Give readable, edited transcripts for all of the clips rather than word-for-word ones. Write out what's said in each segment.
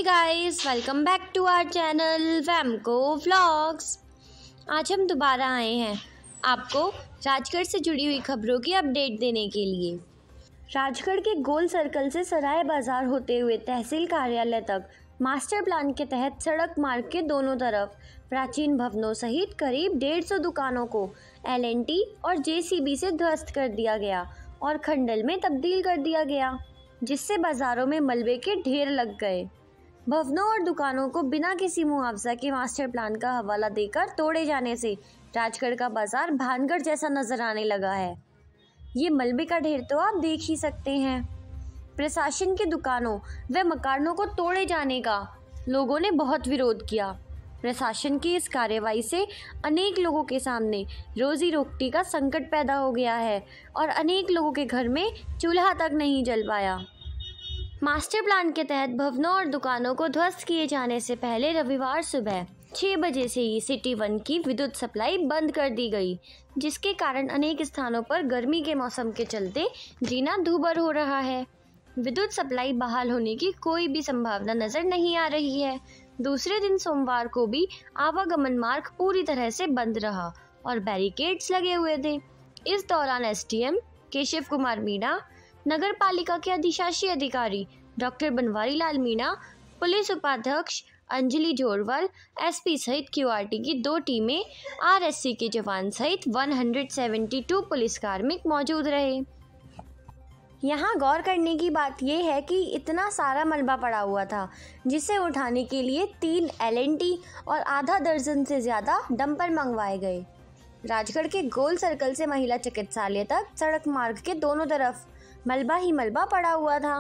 Guys, welcome back to our channel वैमको vlogs. आज हम दोबारा आए हैं आपको राजगढ़ से जुड़ी हुई खबरों की अपडेट देने के लिए। राजगढ़ के गोल सर्कल से सराय बाजार होते हुए तहसील कार्यालय तक मास्टर प्लान के तहत सड़क मार्ग के दोनों तरफ प्राचीन भवनों सहित करीब 150 दुकानों को LNT और JCB से ध्वस्त कर दिया गया और खंडल में तब्दील कर दिया गया, जिससे बाजारों में मलबे के ढेर लग गए। भवनों और दुकानों को बिना किसी मुआवजा के मास्टर प्लान का हवाला देकर तोड़े जाने से राजगढ़ का बाजार भानगढ़ जैसा नजर आने लगा है। ये मलबे का ढेर तो आप देख ही सकते हैं। प्रशासन की दुकानों व मकानों को तोड़े जाने का लोगों ने बहुत विरोध किया। प्रशासन की इस कार्रवाई से अनेक लोगों के सामने रोजी रोटी का संकट पैदा हो गया है और अनेक लोगों के घर में चूल्हा तक नहीं जल पाया। मास्टर प्लान के तहत भवनों और दुकानों को ध्वस्त किए जाने से पहले रविवार सुबह 6 बजे से ही सिटी 1 की विद्युत सप्लाई बंद कर दी गई, जिसके कारण अनेक स्थानों पर गर्मी के मौसम के चलते जीना दूभर हो रहा है। विद्युत सप्लाई बहाल होने की कोई भी संभावना नजर नहीं आ रही है। दूसरे दिन सोमवार को भी आवागमन मार्ग पूरी तरह से बंद रहा और बैरिकेड्स लगे हुए थे। इस दौरान SDM केशव कुमार मीणा, नगर पालिका के अधिशासी अधिकारी डॉक्टर बनवारी लाल मीणा, पुलिस उपाध्यक्ष अंजलि जोरवाल, SP सहित QRT की 2 टीमें, RSC के जवान सहित 172 पुलिस कार्मिक मौजूद रहे। यहाँ गौर करने की बात यह है कि इतना सारा मलबा पड़ा हुआ था, जिसे उठाने के लिए 3 LNT और आधा दर्जन से ज़्यादा डंपर मंगवाए गए। राजगढ़ के गोल सर्कल से महिला चिकित्सालय तक सड़क मार्ग के दोनों तरफ मलबा ही मलबा पड़ा हुआ था।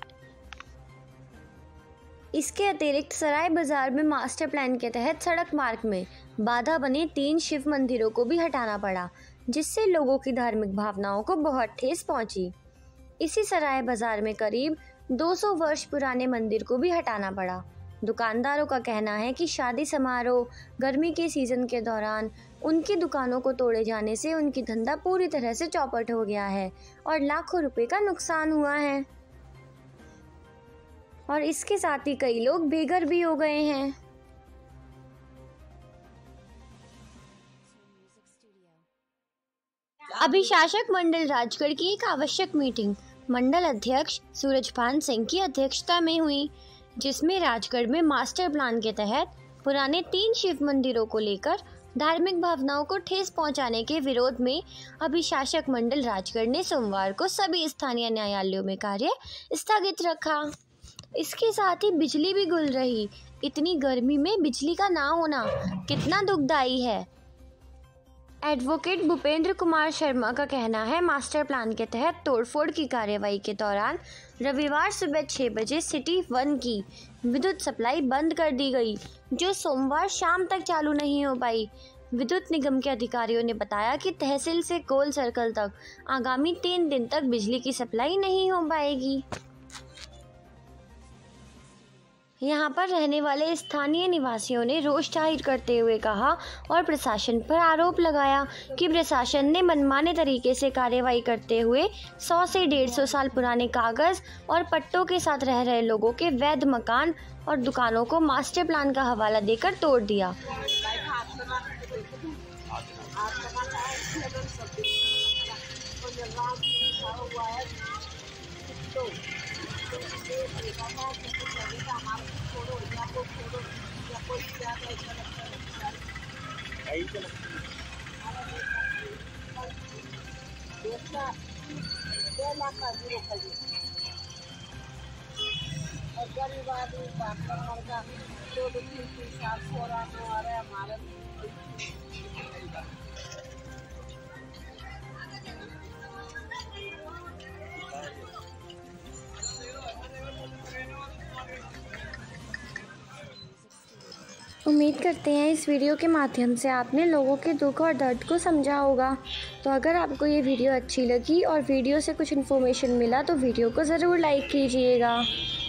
इसके अतिरिक्त सराय बाजार में मास्टर प्लान के तहत सड़क मार्ग में बाधा बने 3 शिव मंदिरों को भी हटाना पड़ा, जिससे लोगों की धार्मिक भावनाओं को बहुत ठेस पहुंची। इसी सराय बाजार में करीब 200 वर्ष पुराने मंदिर को भी हटाना पड़ा। दुकानदारों का कहना है कि शादी समारोह, गर्मी के सीजन के दौरान उनकी दुकानों को तोड़े जाने से उनकी धंधा पूरी तरह से चौपट हो गया है और लाखों रुपए का नुकसान हुआ है और इसके साथ ही कई लोग बेघर भी हो गए हैं। अभिशासक मंडल राजगढ़ की एक आवश्यक मीटिंग मंडल अध्यक्ष सूरजभान सिंह की अध्यक्षता में हुई, जिसमें राजगढ़ में मास्टर प्लान के तहत पुराने 3 शिव मंदिरों को लेकर धार्मिक भावनाओं को ठेस पहुंचाने के विरोध में अभिशासक मंडल राजगढ़ ने सोमवार को सभी स्थानीय न्यायालयों में कार्य स्थगित रखा। इसके साथ ही बिजली भी गुल रही। इतनी गर्मी में बिजली का ना होना कितना दुखदाई है। एडवोकेट भूपेंद्र कुमार शर्मा का कहना है, मास्टर प्लान के तहत तोड़फोड़ की कार्रवाई के दौरान रविवार सुबह 6 बजे सिटी 1 की विद्युत सप्लाई बंद कर दी गई, जो सोमवार शाम तक चालू नहीं हो पाई। विद्युत निगम के अधिकारियों ने बताया कि तहसील से गोल सर्कल तक आगामी 3 दिन तक बिजली की सप्लाई नहीं हो पाएगी। यहाँ पर रहने वाले स्थानीय निवासियों ने रोष जाहिर करते हुए कहा और प्रशासन पर आरोप लगाया कि प्रशासन ने मनमाने तरीके से कार्रवाई करते हुए 100 से 150 साल पुराने कागज और पट्टों के साथ रह रहे लोगों के वैध मकान और दुकानों को मास्टर प्लान का हवाला देकर तोड़ दिया। गरीब आदमी का 2-3 साल पुराना आ रहा है हमारे। उम्मीद करते हैं इस वीडियो के माध्यम से आपने लोगों के दुख और दर्द को समझा होगा। तो अगर आपको ये वीडियो अच्छी लगी और वीडियो से कुछ इन्फॉर्मेशन मिला तो वीडियो को ज़रूर लाइक कीजिएगा।